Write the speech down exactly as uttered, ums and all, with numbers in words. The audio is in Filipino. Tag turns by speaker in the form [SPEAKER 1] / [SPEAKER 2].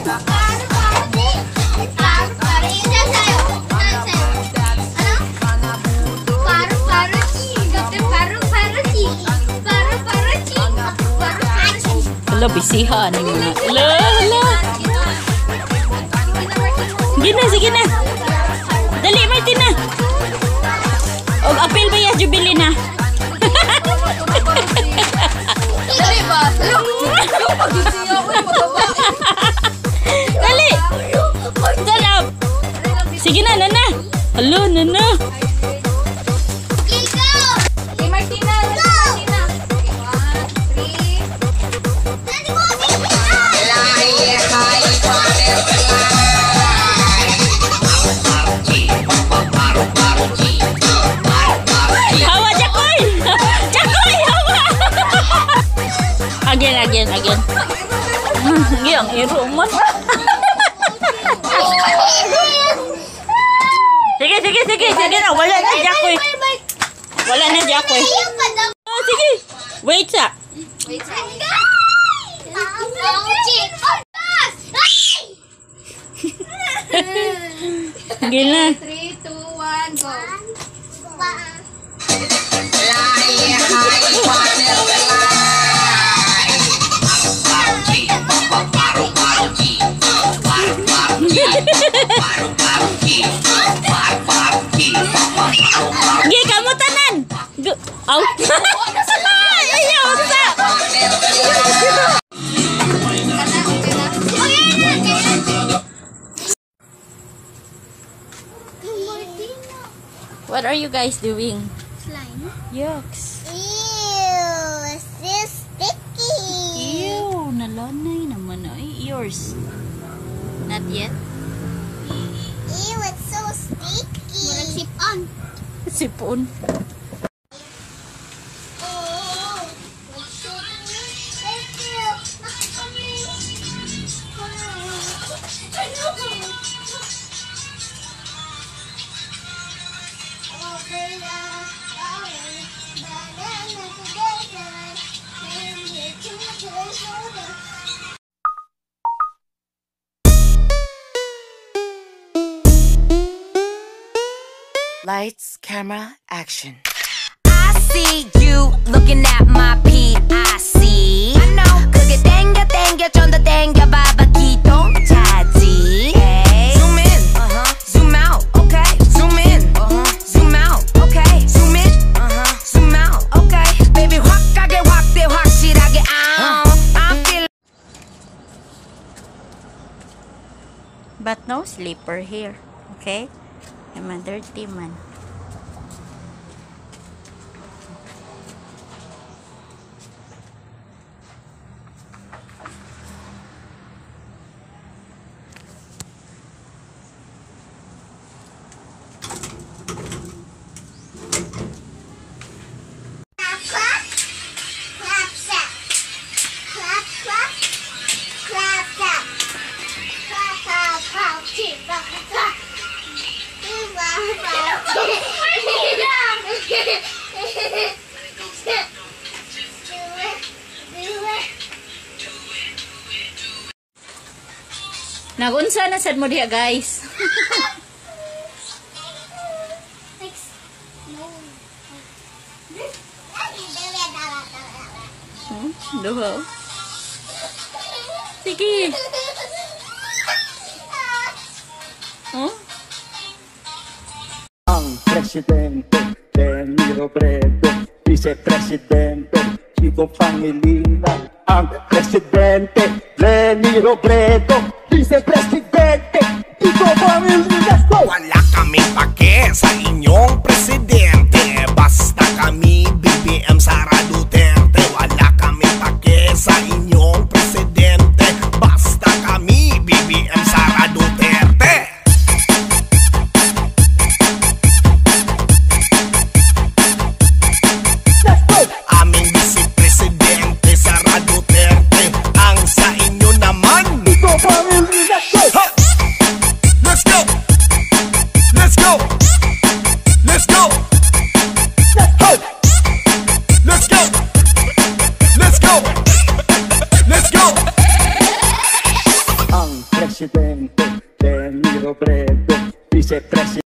[SPEAKER 1] Hala, bisihan ni mga. Hala, hala. Sige na, sige na. Dali, Martina. O, apel ba ya, Jubilee na?
[SPEAKER 2] Dali ba?
[SPEAKER 1] Dali. Sarap. Sige na, nana. Hala, nana.
[SPEAKER 2] Okay, Martina. Martina.
[SPEAKER 1] Hawa, Jakoy! Jakoy, hawa! Again, again, again. Yang iro man. Sige, sige, sige, sige na. Wala na, Jakoy. Wala na, Jakoy. Oh, sige. Wait sa.
[SPEAKER 2] Wait sa.
[SPEAKER 1] Gila.
[SPEAKER 2] three, two, one, go.
[SPEAKER 1] Gi, kamu tanan. Au. Ayaw sa. What are you guys doing?
[SPEAKER 3] Slime.
[SPEAKER 1] Yucks.
[SPEAKER 3] Ew, it's this sticky.
[SPEAKER 1] Ew, nalanay naman ay yours. Not yet.
[SPEAKER 3] Ew, it's so sticky. Murag sip-on.
[SPEAKER 1] Sipon.
[SPEAKER 4] Lights, camera, action.
[SPEAKER 5] I see you looking at my P I C. I know. 그게 땡겨 땡겨 좀 더 땡겨 봐봐 기동 차지. Zoom in, uh huh. Zoom out, okay. Zoom in, uh huh. Zoom out, okay. Zoom in, uh huh. Zoom out, okay. Baby 확 가게 확대 확실하게 out. I'm feeling.
[SPEAKER 1] But no slipper here. Okay? I'm a dirty man. Nagunsa na sad mo diha, guys. Hmm, duha. Sige. Oh?
[SPEAKER 6] Ang presidente, Leni Robredo, vicepresidente, Chico Pangilinan. Ang presidente, Leni Robredo, vicepresidente, Chico Pangilinan.
[SPEAKER 7] Wala kami pake sa inyong presidente, basta kami B B M Sara Duterte. Wala kami pake sa inyong presidente, basta kami B B M Sara Duterte. Aming vice-presidente Sara Duterte, ang sa inyo naman
[SPEAKER 6] Chico Pangilinan.
[SPEAKER 7] Ha! Let's go! Let's go! Let's go!
[SPEAKER 6] ang presidente Lenny Robredo, vice-presidente.